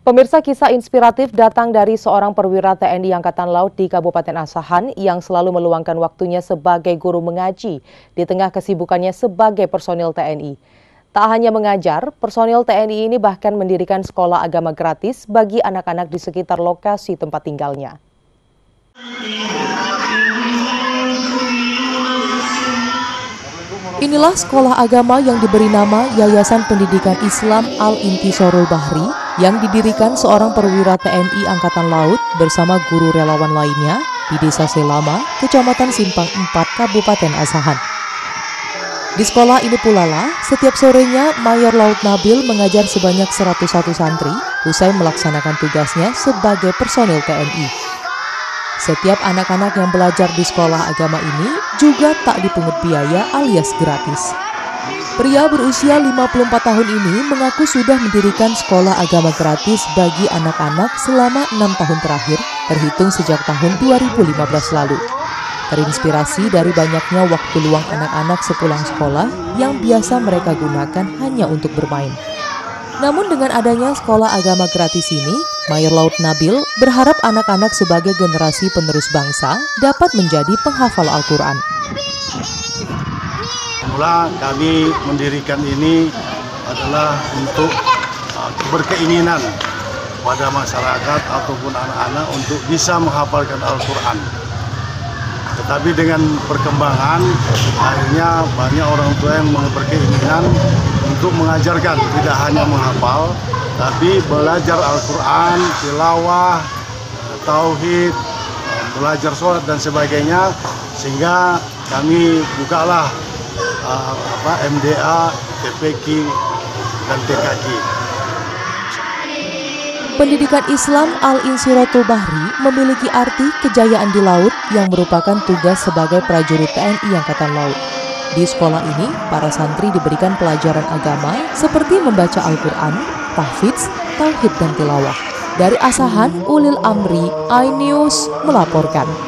Pemirsa, kisah inspiratif datang dari seorang perwira TNI Angkatan Laut di Kabupaten Asahan yang selalu meluangkan waktunya sebagai guru mengaji di tengah kesibukannya sebagai personil TNI. Tak hanya mengajar, personil TNI ini bahkan mendirikan sekolah agama gratis bagi anak-anak di sekitar lokasi tempat tinggalnya. Inilah sekolah agama yang diberi nama Yayasan Pendidikan Islam Al-Intisarul Bahri yang didirikan seorang perwira TNI Angkatan Laut bersama guru relawan lainnya di Desa Selama, Kecamatan Simpang 4, Kabupaten Asahan. Di sekolah ini pula lah, setiap sorenya Mayor Laut Nabil mengajar sebanyak 101 santri usai melaksanakan tugasnya sebagai personil TNI. Setiap anak-anak yang belajar di sekolah agama ini juga tak dipungut biaya alias gratis. Pria berusia 54 tahun ini mengaku sudah mendirikan sekolah agama gratis bagi anak-anak selama 6 tahun terakhir, terhitung sejak tahun 2015 lalu. Terinspirasi dari banyaknya waktu luang anak-anak sepulang sekolah yang biasa mereka gunakan hanya untuk bermain. Namun dengan adanya sekolah agama gratis ini, Mayor Laut Nabil berharap anak-anak sebagai generasi penerus bangsa dapat menjadi penghafal Al-Quran. Mula kami mendirikan ini adalah untuk berkeinginan pada masyarakat ataupun anak-anak untuk bisa menghafalkan Al-Quran. Tetapi dengan perkembangan, akhirnya banyak orang tua yang berkeinginan untuk mengajarkan, tidak hanya menghafal, tapi belajar Al-Quran, tilawah, tauhid, belajar sholat dan sebagainya, sehingga kami bukalah MDA, TPQ, dan TKQ. Pendidikan Islam Al-Intisarul Bahri memiliki arti kejayaan di laut yang merupakan tugas sebagai prajurit TNI Angkatan Laut. Di sekolah ini, para santri diberikan pelajaran agama seperti membaca Al-Quran, tahfidz, tauhid, dan tilawah. Dari Asahan, Ulil Amri, iNews melaporkan.